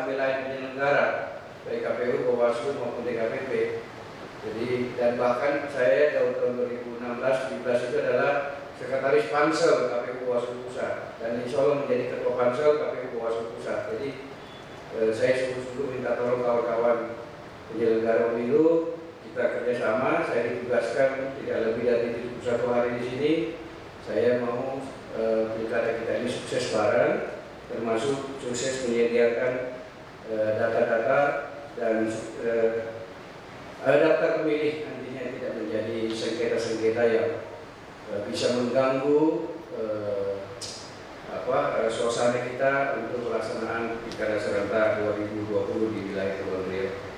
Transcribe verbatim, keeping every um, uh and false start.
kawan wilayah penyelenggara, baik K P U, Bawaslu maupun D K P P. Jadi dan bahkan saya tahun tahun dua ribu enam belas tujuh belas itu adalah sekretaris Pansel K P U Bawaslu Pusat dan insya Allah menjadi ketua Pansel K P U Bawaslu Pusat. Jadi eh, saya sungguh-sungguh minta tolong kawan-kawan penyelenggara pemilu, kita kerjasama. Saya ditugaskan tidak lebih dari tujuh puluh satu hari di sini. Saya mau eh, pilkada kita ini sukses bareng, termasuk sukses menyediakan data-data eh, dan eh, daftar pemilih nantinya tidak menjadi sengketa-sengketa yang eh, bisa mengganggu eh, apa eh, suasana kita untuk pelaksanaan pilkada serentak dua ribu dua puluh di wilayah Kepulauan Riau.